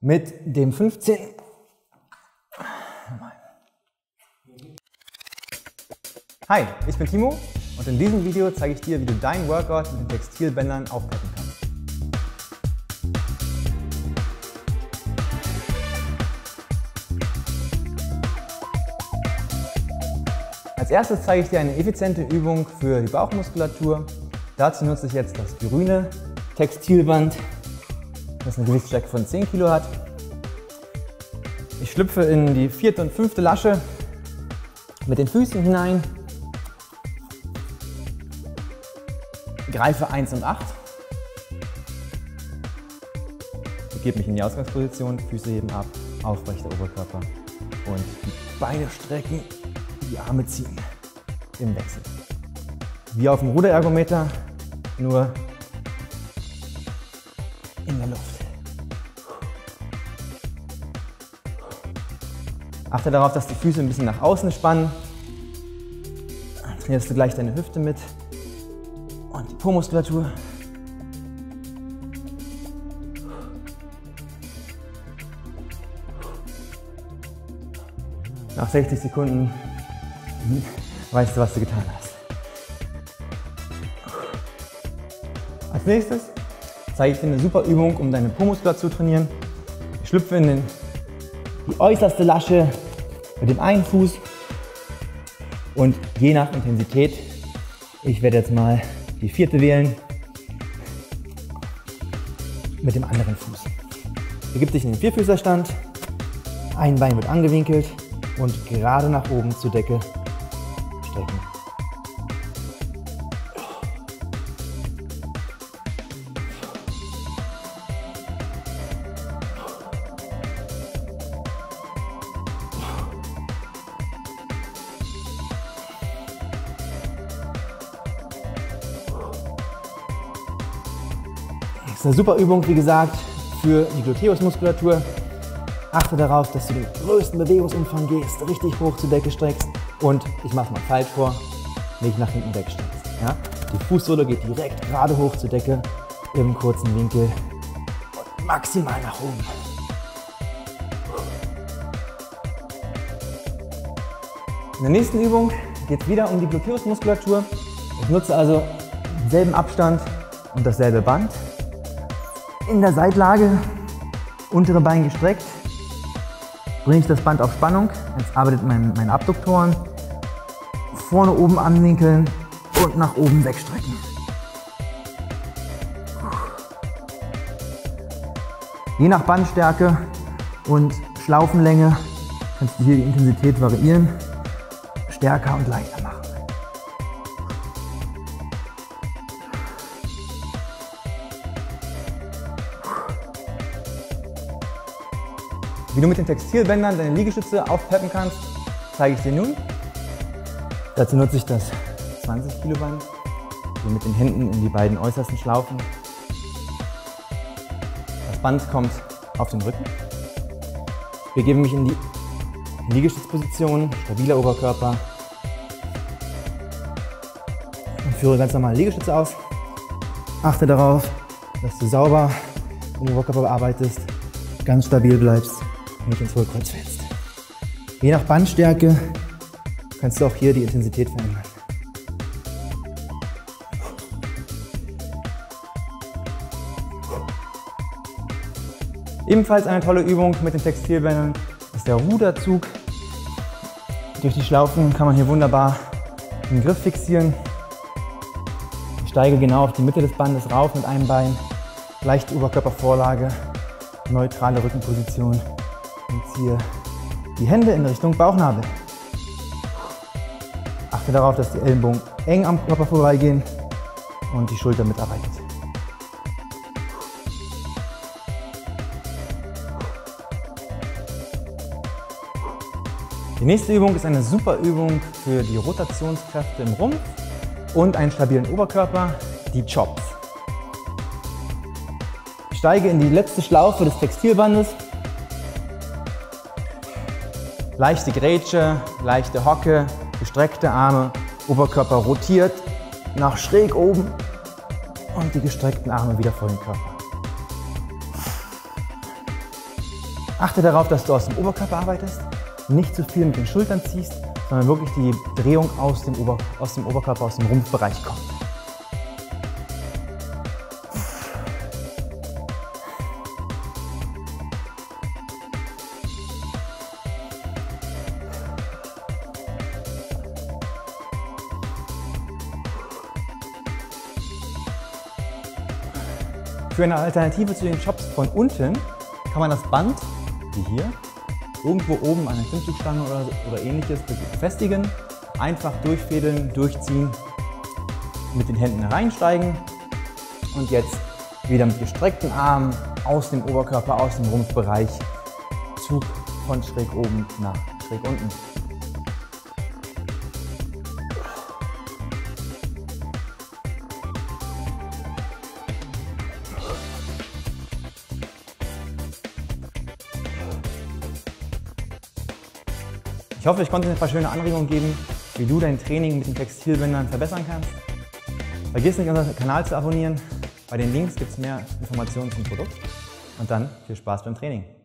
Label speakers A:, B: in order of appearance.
A: mit dem 15. Hi, ich bin Timo und in diesem Video zeige ich dir, wie du deinen Workout mit den Textilbändern aufpeppen kannst. Als erstes zeige ich dir eine effiziente Übung für die Bauchmuskulatur. Dazu nutze ich jetzt das grüne Textilband, das eine Gewichtsstärke von 10 Kilo hat. Ich schlüpfe in die 4. und 5. Lasche mit den Füßen hinein, greife 1 und 8, begebe mich in die Ausgangsposition, Füße heben ab, aufrechter Oberkörper und die Beine strecken, die Arme ziehen im Wechsel. Wie auf dem Ruderergometer, nur in der Luft. Achte darauf, dass die Füße ein bisschen nach außen spannen. Dann trainierst du gleich deine Hüfte mit und die Po-Muskulatur. Nach 60 Sekunden weißt du, was du getan hast. Als nächstes zeige ich dir eine super Übung, um deine Po-Muskulatur zu trainieren. Ich schlüpfe in die äußerste Lasche mit dem einen Fuß und je nach Intensität, ich werde jetzt mal die 4. wählen, mit dem anderen Fuß. Begib dich in den Vierfüßerstand, ein Bein wird angewinkelt und gerade nach oben zur Decke strecken. Das ist eine super Übung, wie gesagt, für die Gluteusmuskulatur. Achte darauf, dass du den größten Bewegungsumfang gehst, richtig hoch zur Decke streckst und, ich mache es mal falsch vor, nicht nach hinten wegstreckst. Ja? Die Fußsohle geht direkt gerade hoch zur Decke im kurzen Winkel und maximal nach oben. In der nächsten Übung geht es wieder um die Gluteusmuskulatur. Ich nutze also denselben Abstand und dasselbe Band. In der Seitlage, untere Bein gestreckt, bringe ich das Band auf Spannung. Jetzt arbeitet meine Abduktoren. Vorne oben anwinkeln und nach oben wegstrecken. Je nach Bandstärke und Schlaufenlänge kannst du hier die Intensität variieren, stärker und leichter machen. Wie du mit den Textilbändern deine Liegestütze aufpeppen kannst, zeige ich dir nun. Dazu nutze ich das 20 Kilo Band, hier mit den Händen in die beiden äußersten Schlaufen. Das Band kommt auf den Rücken. Ich begebe mich in die Liegestützposition, stabiler Oberkörper und führe ganz normal Liegestütze aus. Achte darauf, dass du sauber den Oberkörper bearbeitest, ganz stabil bleibst und nicht ins Hohlkreuz fällst. Je nach Bandstärke kannst du auch hier die Intensität verändern. Ebenfalls eine tolle Übung mit den Textilbändern ist der Ruderzug. Durch die Schlaufen kann man hier wunderbar den Griff fixieren. Ich steige genau auf die Mitte des Bandes rauf mit einem Bein, leichte Oberkörpervorlage, neutrale Rückenposition und ziehe die Hände in Richtung Bauchnabel. Achte darauf, dass die Ellenbogen eng am Körper vorbeigehen und die Schulter mitarbeitet. Die nächste Übung ist eine super Übung für die Rotationskräfte im Rumpf und einen stabilen Oberkörper, die Chops. Ich steige in die letzte Schlaufe des Textilbandes. Leichte Grätsche, leichte Hocke, gestreckte Arme, Oberkörper rotiert nach schräg oben und die gestreckten Arme wieder vor den Körper. Achte darauf, dass du aus dem Oberkörper arbeitest, nicht zu viel mit den Schultern ziehst, sondern wirklich die Drehung aus dem Oberkörper, aus dem Rumpfbereich kommt. Für eine Alternative zu den Chops von unten kann man das Band, wie hier, irgendwo oben an der Klimmzugstange oder ähnliches befestigen, einfach durchfädeln, durchziehen, mit den Händen reinsteigen und jetzt wieder mit gestreckten Armen aus dem Oberkörper, aus dem Rumpfbereich, Zug von schräg oben nach schräg unten. Ich hoffe, ich konnte dir ein paar schöne Anregungen geben, wie du dein Training mit den Textilbändern verbessern kannst. Vergiss nicht, unseren Kanal zu abonnieren. Bei den Links gibt es mehr Informationen zum Produkt. Und dann viel Spaß beim Training.